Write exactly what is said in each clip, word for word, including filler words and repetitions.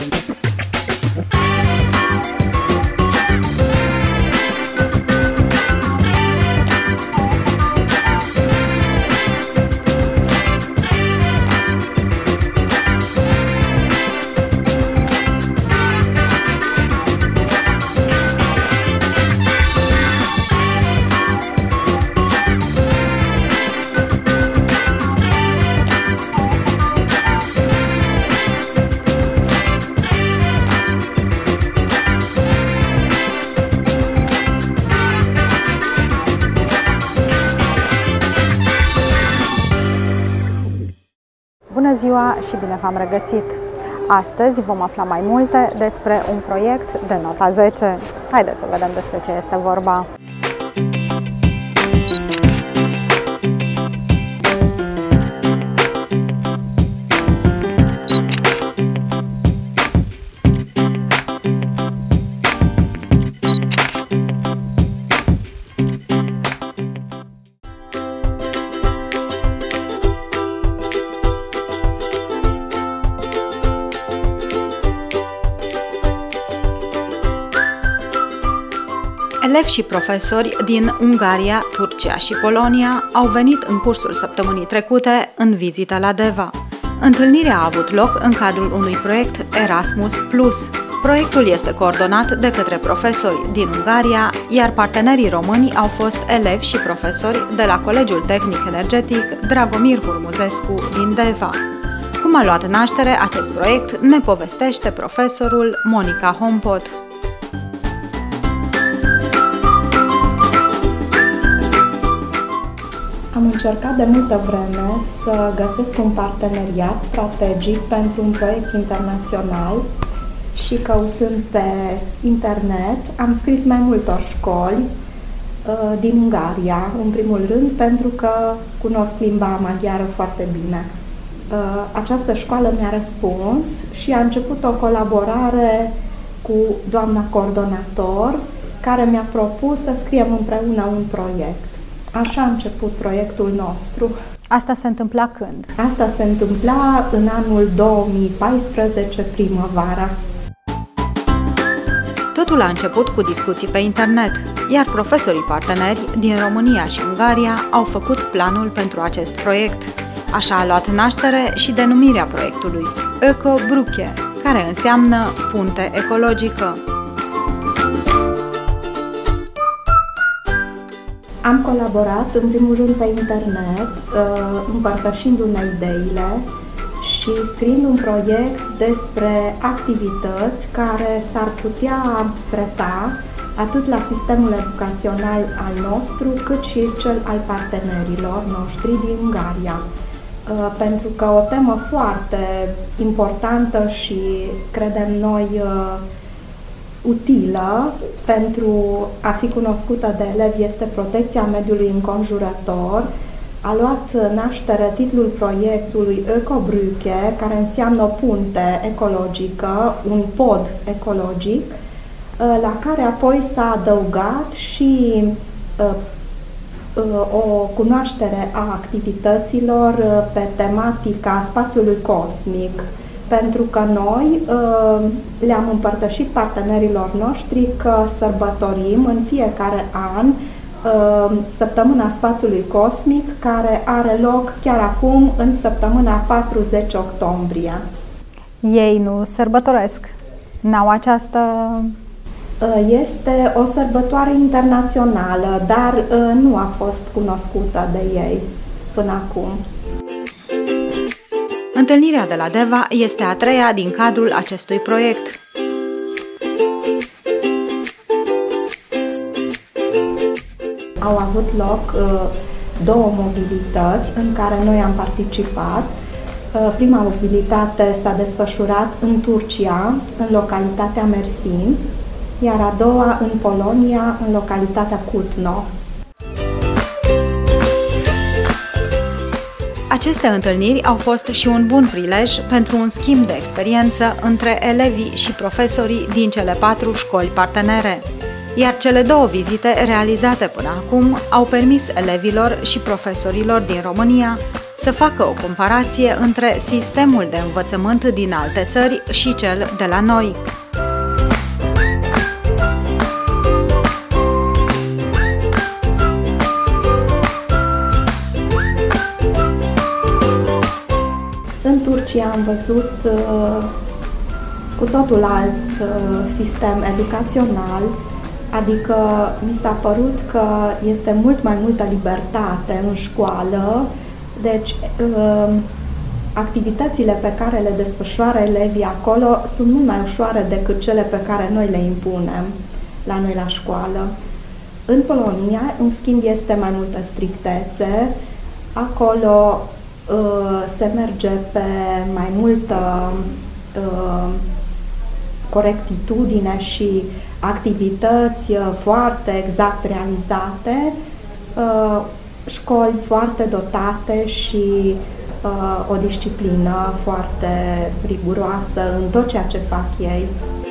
Bună ziua și bine v-am regăsit! Astăzi vom afla mai multe despre un proiect de nota zece. Haideți să vedem despre ce este vorba. Elevi și profesori din Ungaria, Turcia și Polonia au venit în cursul săptămânii trecute în vizită la Deva. Întâlnirea a avut loc în cadrul unui proiect Erasmus plus. Proiectul este coordonat de către profesori din Ungaria, iar partenerii români au fost elevi și profesori de la Colegiul Tehnic Energetic Dragomir Hurmuzescu din Deva. Cum a luat naștere acest proiect, ne povestește profesorul Monica Hompot. Am încercat de multă vreme să găsesc un parteneriat strategic pentru un proiect internațional și căutând pe internet am scris mai multor școli uh, din Ungaria, în primul rând, pentru că cunosc limba maghiară foarte bine. Uh, această școală mi-a răspuns și a început o colaborare cu doamna coordonator, care mi-a propus să scriem împreună un proiect. Așa a început proiectul nostru. Asta se întâmpla când? Asta se întâmpla în anul două mii paisprezece, primăvara. Totul a început cu discuții pe internet, iar profesorii parteneri din România și Ungaria au făcut planul pentru acest proiect. Așa a luat naștere și denumirea proiectului, Öko-Brücke, care înseamnă punte ecologică. Am colaborat, în primul rând, pe internet, împărtășindu-ne ideile și scriind un proiect despre activități care s-ar putea preta atât la sistemul educațional al nostru, cât și cel al partenerilor noștri din Ungaria. Pentru că o temă foarte importantă și, credem noi, utilă pentru a fi cunoscută de elevi este protecția mediului înconjurător. A luat naștere titlul proiectului Öko-Brücke, care înseamnă o punte ecologică, un pod ecologic, la care apoi s-a adăugat și o cunoaștere a activităților pe tematica spațiului cosmic, pentru că noi le-am împărtășit partenerilor noștri că sărbătorim în fiecare an Săptămâna Spațiului Cosmic, care are loc chiar acum în săptămâna patruzeci octombrie. Ei nu sărbătoresc? N-au această... Este o sărbătoare internațională, dar nu a fost cunoscută de ei până acum. Întâlnirea de la Deva este a treia din cadrul acestui proiect. Au avut loc uh, două mobilități în care noi am participat. Uh, prima mobilitate s-a desfășurat în Turcia, în localitatea Mersin, iar a doua în Polonia, în localitatea Kutno. Aceste întâlniri au fost și un bun prilej pentru un schimb de experiență între elevii și profesorii din cele patru școli partenere. Iar cele două vizite realizate până acum au permis elevilor și profesorilor din România să facă o comparație între sistemul de învățământ din alte țări și cel de la noi. În Turcia am văzut uh, cu totul alt uh, sistem educațional, adică mi s-a părut că este mult mai multă libertate în școală, deci uh, activitățile pe care le desfășoară elevii acolo sunt mult mai ușoare decât cele pe care noi le impunem la noi la școală. În Polonia, în schimb, este mai multă strictețe. Acolo uh, se merge pe mai multă uh, corectitudine și activități uh, foarte exact realizate, uh, școli foarte dotate și uh, o disciplină foarte riguroasă în tot ceea ce fac ei.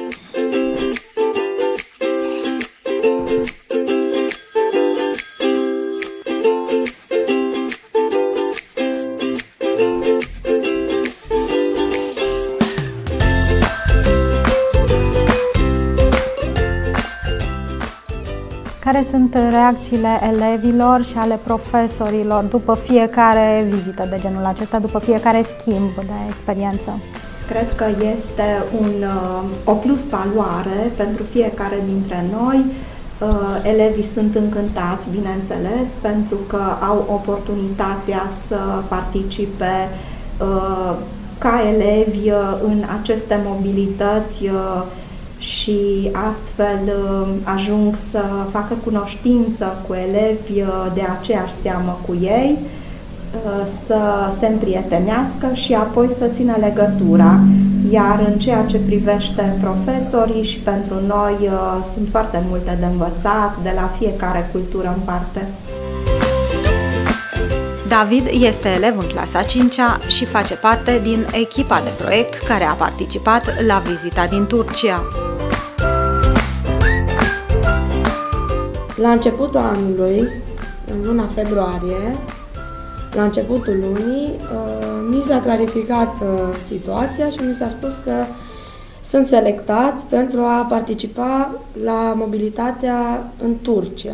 Care sunt reacțiile elevilor și ale profesorilor după fiecare vizită de genul acesta, după fiecare schimb de experiență? Cred că este un, o plus valoare pentru fiecare dintre noi. Elevii sunt încântați, bineînțeles, pentru că au oportunitatea să participe ca elevi în aceste mobilități și astfel ajung să facă cunoștință cu elevi de aceeași seamă cu ei, să se împrietenească și apoi să țină legătura. Iar în ceea ce privește profesorii și pentru noi sunt foarte multe de învățat de la fiecare cultură în parte. David este elev în clasa a cincea și face parte din echipa de proiect care a participat la vizita din Turcia. La începutul anului, în luna februarie, la începutul lunii, mi s-a clarificat situația și mi s-a spus că sunt selectat pentru a participa la mobilitatea în Turcia.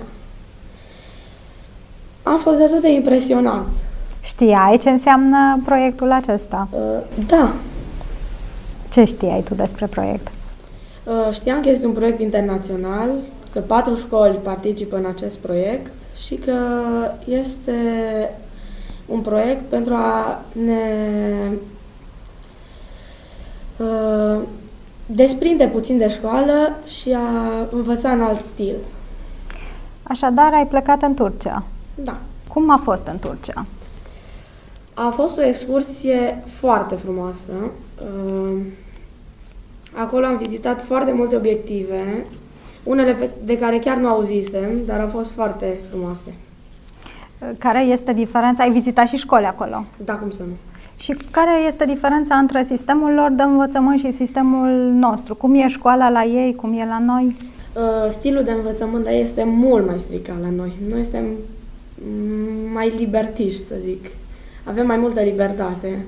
Am fost destul de impresionat. Știai ce înseamnă proiectul acesta? Da. Ce știai tu despre proiect? Știam că este un proiect internațional, că patru școli participă în acest proiect și că este un proiect pentru a ne uh, desprinde puțin de școală și a învăța în alt stil. Așadar, ai plecat în Turcia. Da. Cum a fost în Turcia? A fost o excursie foarte frumoasă. Uh, acolo am vizitat foarte multe obiective, unele de care chiar nu auzisem, dar au fost foarte frumoase. Care este diferența? Ai vizitat și școli acolo? Da, cum să nu. Și care este diferența între sistemul lor de învățământ și sistemul nostru? Cum e școala la ei, cum e la noi? Uh, stilul de învățământ este mult mai strict ca la noi. Noi suntem mai libertiși, să zic. Avem mai multă libertate.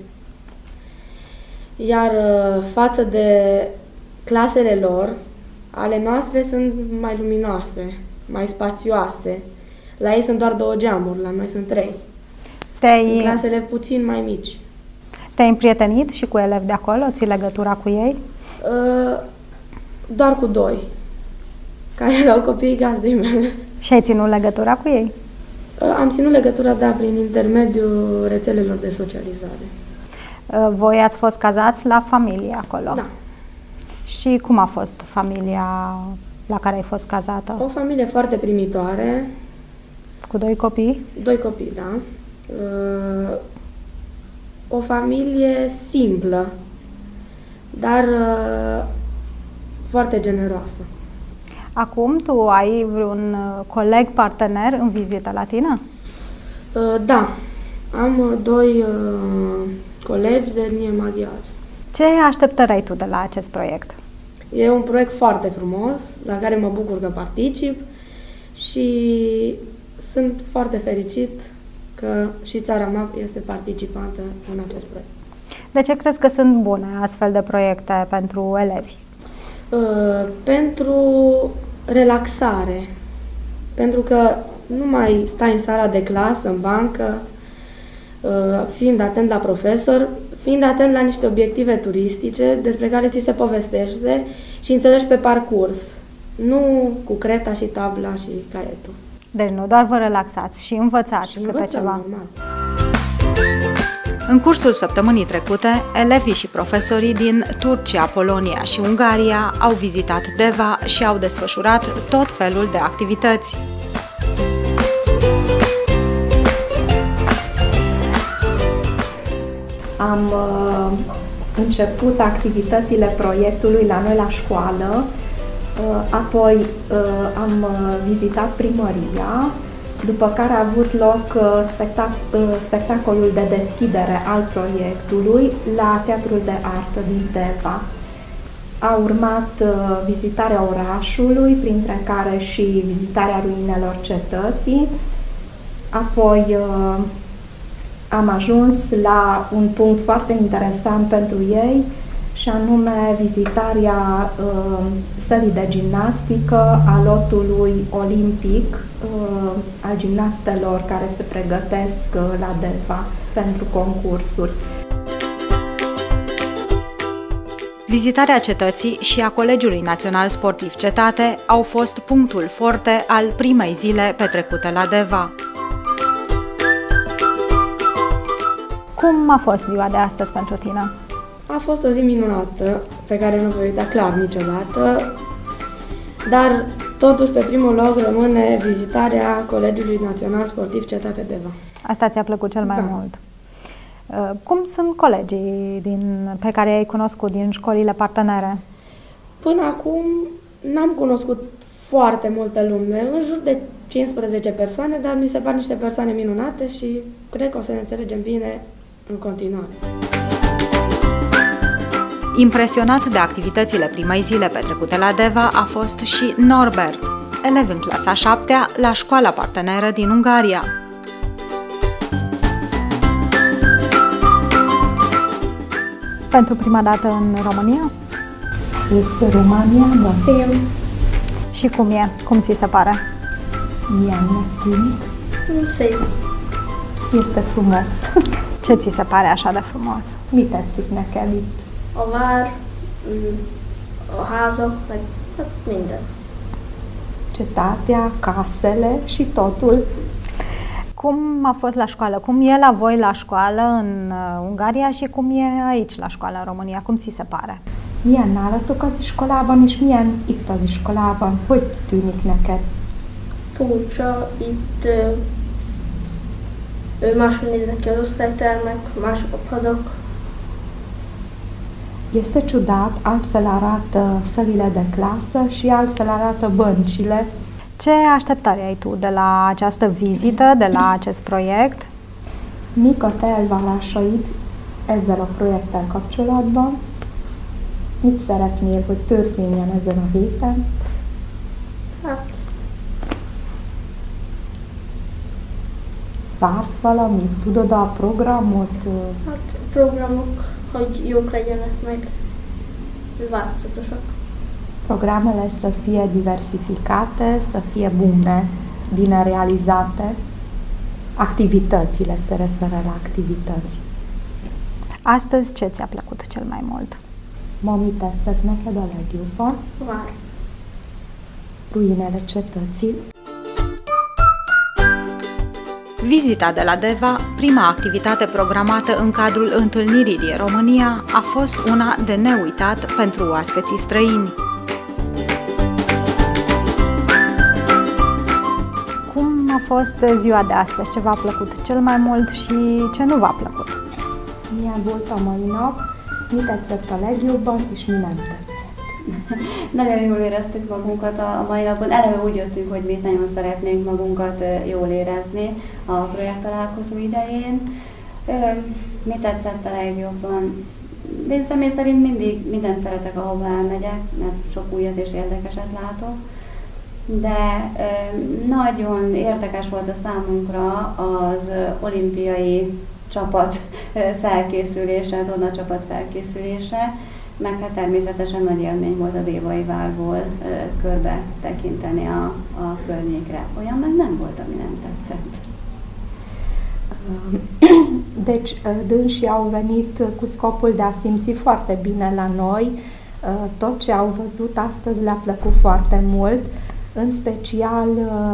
Iar uh, față de clasele lor, ale noastre sunt mai luminoase, mai spațioase. La ei sunt doar două geamuri, la noi sunt trei. Sunt clasele puțin mai mici. Te-ai împrietenit și cu elevi de acolo? Ții legătura cu ei? Uh, doar cu doi, care erau copiii gazdei mele. Și ai ținut legătura cu ei? Uh, am ținut legătura, da, prin intermediul rețelelor de socializare. Uh, voi ați fost cazați la familie acolo? Da. Și cum a fost familia la care ai fost cazată? O familie foarte primitoare. Cu doi copii? Doi copii, da. Uh, o familie simplă, dar uh, foarte generoasă. Acum tu ai vreun coleg partener în vizită la tine? Uh, da. Am doi uh, colegi de etnie maghiară. Ce așteptări ai tu de la acest proiect? E un proiect foarte frumos, la care mă bucur că particip și sunt foarte fericit că și țara mea este participantă în acest proiect. De ce crezi că sunt bune astfel de proiecte pentru elevi? Uh, pentru relaxare. Pentru că nu mai stai în sala de clasă, în bancă, uh, fiind atent la profesor, fiind atent la niște obiective turistice despre care ți se povestește și înțelegi pe parcurs, nu cu creta și tabla și caietul. Deci nu doar vă relaxați, și învățați Și câte învățăm, ceva. normal. În cursul săptămânii trecute, elevii și profesorii din Turcia, Polonia și Ungaria au vizitat Deva și au desfășurat tot felul de activități. Am uh, început activitățile proiectului la noi la școală, uh, apoi uh, am uh, vizitat primăria, după care a avut loc uh, spectac- uh, spectacolul de deschidere al proiectului la Teatrul de Artă din Deva. A urmat uh, vizitarea orașului, printre care și vizitarea ruinelor cetății, apoi uh, am ajuns la un punct foarte interesant pentru ei, și anume vizitarea uh, sălii de gimnastică a lotului olimpic uh, al gimnastelor care se pregătesc uh, la Deva pentru concursuri. Vizitarea cetății și a Colegiului Național Sportiv Cetate au fost punctul forte al primei zile petrecute la Deva. Cum a fost ziua de astăzi pentru tine? A fost o zi minunată, pe care nu voi uita clar niciodată, dar totuși pe primul loc rămâne vizitarea Colegiului Național Sportiv Cetate Deva. Asta ți-a plăcut cel mai Da. mult. Cum sunt colegii din, pe care i-ai cunoscut din școlile partenere? Până acum n-am cunoscut foarte multă lume, în jur de cincisprezece persoane, dar mi se par niște persoane minunate și cred că o să ne înțelegem bine în continuare. Impresionat de activitățile primei zile petrecute la Deva a fost și Norbert, elev în clasa a șaptea la școala parteneră din Ungaria. Pentru prima dată în România? Plus România, da. Eu Și cum e? Cum ți se pare? Mie netunic. Este frumos. Ce ți se pare așa de frumos? Mi tetszik neked itt? A vár, mm, a házak, meg hát minden. Cetatea, casele și totul. Cum a fost la școală? Cum e la voi la școală în uh, Ungaria și cum e aici la școală în România? Cum ți se pare? Milyen nálatok az iskolában, és milyen itt az iskolában? Hogy tűnik neked? Furcsa, itt ö, ö, máshogy néznek ki az osztálytermek, mások a padok. Este ciudat, altfel arată sălile de clasă și altfel arată băncile. Ce așteptări ai tu de la această vizită, de la acest proiect? Mik a te elvárásaid ezzel a projekttel kapcsolatban? Mit szeretnél, hogy történjen ezen a héten? Hát, Vársz valamit? Tudod a programot? hát programok, hogy jók legyenek meg, változatosak. Programele să fie diversificate, să fie bune, bine realizate. Activitățile se referă la activități. Astăzi ce ți-a plăcut cel mai mult? Ma mi tetszett neked a legjobban? Vár. Ruinele cetății. Vizita de la Deva, prima activitate programată în cadrul întâlnirii din România, a fost una de neuitat pentru oaspeții străini. Cum a fost ziua de astăzi? Ce v-a plăcut cel mai mult și ce nu v-a plăcut? Milyen volt a mai nap? Mi tetszett a legjobban, és mi nem tetszett? Nagyon jól éreztük magunkat a mai napon. Eleve úgy jöttünk, hogy mi nagyon szeretnénk magunkat jól érezni a projekt találkozó idején. Mi tetszett a legjobban? Én személy szerint mindig mindent szeretek, ahova elmegyek, mert sok újat és érdekeset látok. de nagyon érdekes volt a számunkra az olimpiai csapat felkészülése, a torna csapat felkészülése, meg hát természetesen nagy élmény volt a Dévai várból körbe tekinteni a, a környékre. Olyan meg nem volt, ami nem tetszett. Deci, dânsii au venit cu scopul de a simți foarte bine la noi. Tot ce au văzut astăzi le-a plăcut foarte mult, în special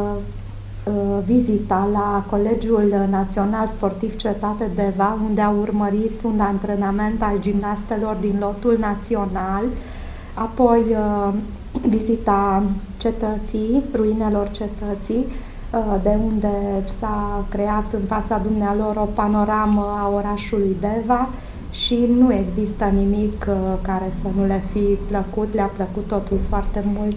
vizita la Colegiul Național Sportiv Cetate Deva, unde au urmărit un antrenament al gimnastelor din lotul național, apoi vizita cetății, ruinelor cetății, de unde s-a creat în fața dumnealor o panoramă a orașului Deva și nu există nimic care să nu le fi plăcut, le-a plăcut totul foarte mult.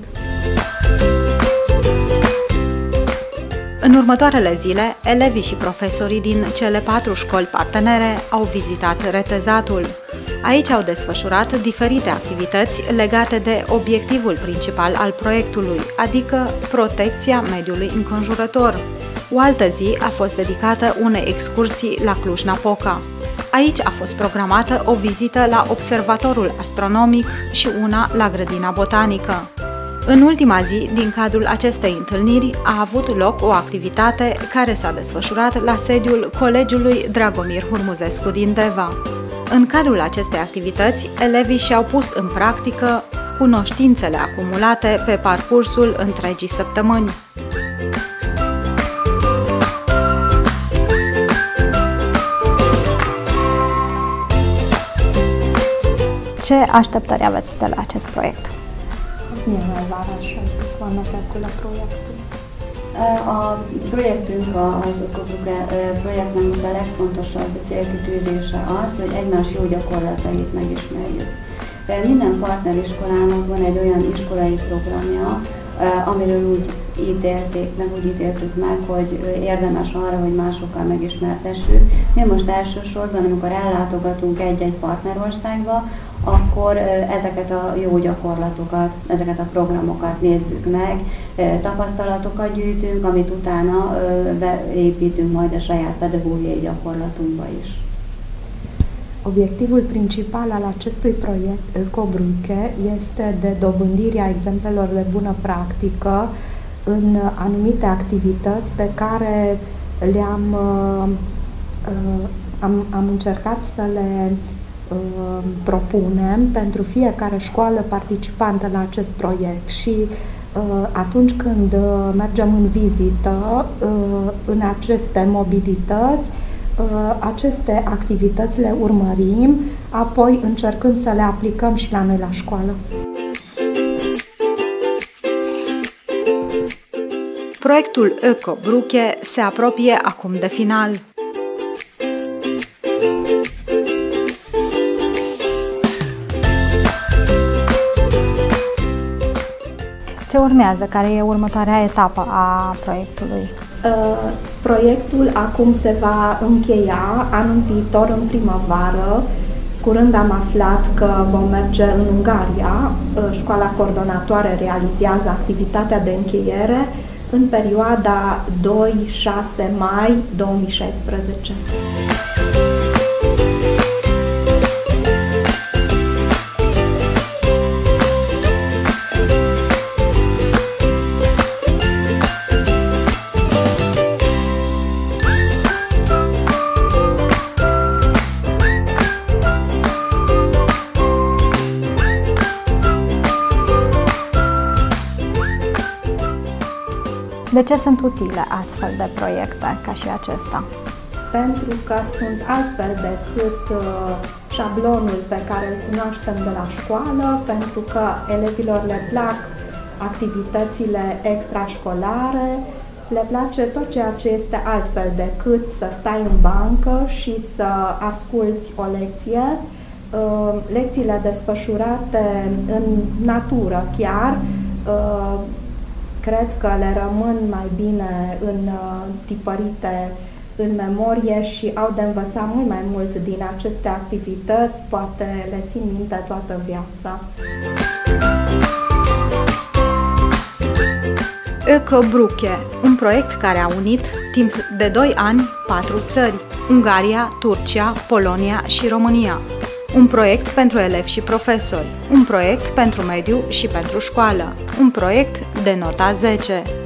În următoarele zile, elevii și profesorii din cele patru școli partenere au vizitat retezatul. Aici au desfășurat diferite activități legate de obiectivul principal al proiectului, adică protecția mediului înconjurător. O altă zi a fost dedicată unei excursii la Cluj-Napoca. Aici a fost programată o vizită la observatorul astronomic și una la grădina botanică. În ultima zi, din cadrul acestei întâlniri, a avut loc o activitate care s-a desfășurat la sediul Colegiului Dragomir Hurmuzescu din Deva. În cadrul acestei activități, elevii și-au pus în practică cunoștințele acumulate pe parcursul întregii săptămâni. Ce așteptări aveți de la acest proiect? Milyen elvárásai vannak ettől a projektől? A projektünk, az Ökobruke projektnek a legfontosabb célkitűzése az, hogy egymás jó gyakorlatait megismerjük. Minden partneriskolának van egy olyan iskolai programja, amiről úgy ítélték meg, úgy ítéltük meg, hogy érdemes arra, hogy másokkal megismertessük. Mi most elsősorban, amikor ellátogatunk egy-egy partnerországba, akkor ezeket a jó gyakorlatokat, ezeket a programokat nézzük meg, tapasztalatokat gyűjtünk, amit utána beépítünk majd a saját pedagógiai gyakorlatunkba is. Obiectivul principal al acestui proiect Ökobruke este de dobândirea exemplelor de bună practică în anumite activități pe care le-am am, am încercat să le uh, propunem pentru fiecare școală participantă la acest proiect și uh, atunci când uh, mergem în vizită uh, în aceste mobilități, uh, aceste activități le urmărim, apoi încercând să le aplicăm și la noi la școală. Proiectul Ökobruke se apropie acum de final. Ce urmează? Care e următoarea etapă a proiectului? Uh, proiectul acum se va încheia anul viitor în primăvară. Curând am aflat că vom merge în Ungaria. Școala coordonatoare realizează activitatea de încheiere în perioada doi șase mai două mii șaisprezece. De ce sunt utile astfel de proiecte ca și acesta? Pentru că sunt altfel decât uh, șablonul pe care îl cunoaștem de la școală, pentru că elevilor le plac activitățile extrașcolare, le place tot ceea ce este altfel decât să stai în bancă și să asculți o lecție. Uh, lecțiile desfășurate în natură chiar, uh, cred că le rămân mai bine în, tipărite în memorie și au de învățat mult mai mult din aceste activități, poate le țin minte toată viața. Ökobrücke, un proiect care a unit timp de doi ani patru țări, Ungaria, Turcia, Polonia și România. Un proiect pentru elevi și profesori, un proiect pentru mediu și pentru școală, un proiect de nota zece.